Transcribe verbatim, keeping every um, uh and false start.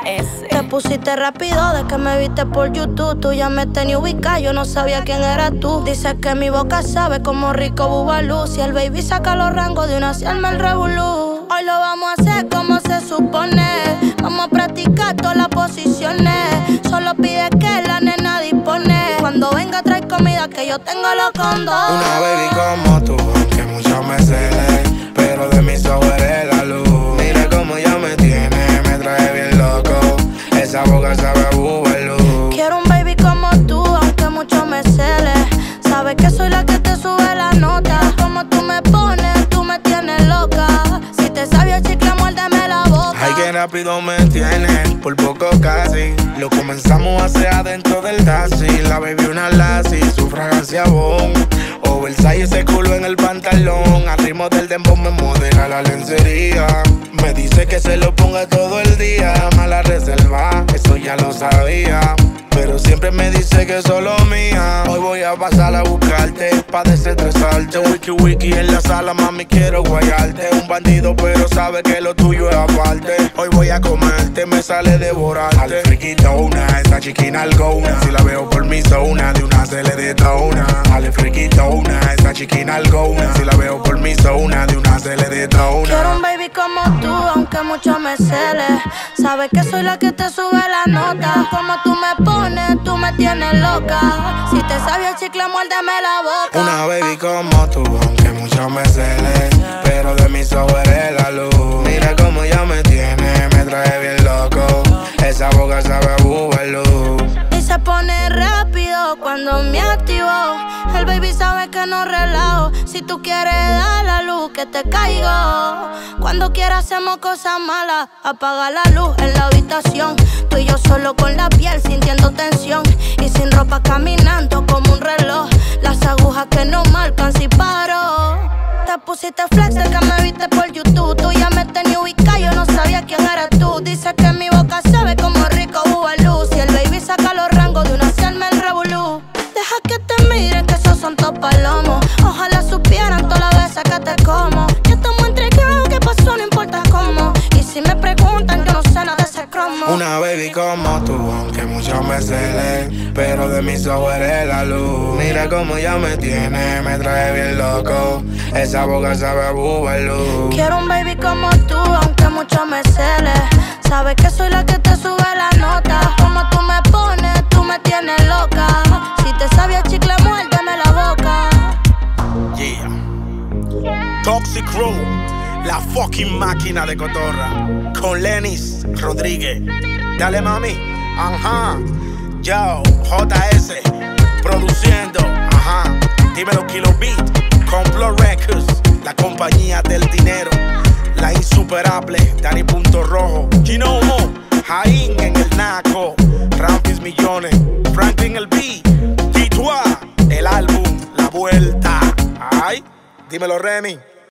S. Te pusiste rápido de que me viste por YouTube. Tú ya me tenías ubicada, yo no sabía quién eras tú. Dices que mi boca sabe como rico bubalú. Si el baby saca los rangos de una se arma el revolú. Hoy lo vamos a hacer como se supone. Vamos a practicar todas las posiciones. Solo pide que la nena dispone. Cuando venga trae comida que yo tengo los condones. Una baby como tú, aunque mucho me cele, pero de mis ojos eres la luz. Mira cómo ella me tiene, me trae bien loco. Esa boca sabe a bubalú. Quiero un baby como tú, aunque mucho me cele. Sabes que soy la que te sube la nota. Como tú me pones, tú me tienes loca. Si te sabía chicle, muérdeme la boca. Ay, que rápido me tienes, por poco casi. Lo comenzamos a hacer adentro del taxi. La baby una lassie, su fragancia bon. Oversize ese culo en el pantalón. Al ritmo del dembow me modela la lencería. Me dice que se lo ponga todo el día. Mala reserva, eso ya lo sabía. Pero siempre me dice que es solo mía. Hoy voy a pasar a buscarte pa' desestresarte. Wiki wiki en la sala, mami, quiero guayarte. Un bandido pero sabe que lo tuyo es aparte. Hoy voy a comerte, me sale devorarte. Al friquitona, esa chiquina algona. Si la veo por mi zona, de una se le detona. Al friquitona, esa chiquina algona. Si la veo por mi zona, de una se le detona. Quiero un baby como tú, aunque mucho me cele. Sabes que soy la que te sube la nota. Como tú me pones, tú me tienes loca. Si te sabía el chicle, muérdeme la boca. Una baby como tú, aunque mucho me cele, pero de mis ojos eres la luz. Mira cómo ella me tiene, me trae bien loco. Esa boca sabe a bubalú. Y se pone rápido cuando me activo. El baby sabe que no relajo. Si tú quieres dar la luz, que te caigo. Cuando quieras hacemos cosas malas. Apaga la luz en la habitación. Tú y yo solo con la piel sintiendo tensión. Y sin ropa caminando como un reloj. Las agujas que no marcan si paro. Te pusiste flex de que me viste por YouTube. Tú ya me tenías ubicada, yo no sabía quién eras tú. Dices que mi boca sabe como rico bubalú. Si el baby saca los rangos de una se arma el revolú. Deja que te miren que esos son tos palomos. Ojalá supieran todas las veces que te como. Ya estamos entregados, ¿qué pasó? No importa cómo. Y si me preguntan, yo no sé nada de ese cromo. Una baby como tú, aunque mucho me cele, pero de mis ojos eres la luz. Mira cómo ella me tiene, me trae bien loco. Esa boca sabe a bubalú. Quiero un baby como tú, aunque mucho me cele. Sabes que soy la que te sube la nota. Como tú me pones, tú me tienes loca. Si te sabía chicle, muérdeme la boca. Yeah. Toxic Crew, la fucking máquina de cotorra. Con Lenis Rodríguez. Dale mami, ajá. Yo, J S, produciendo, ajá. Dímelo Kilo Beat, Complot Records, la compañía del dinero. La insuperable, Dani Punto Rojo, Gino Mo, Jaín en el Naco, Rampis Millones, Franklin el B, Titua, el álbum, La Vuelta. Ay, dímelo Remy.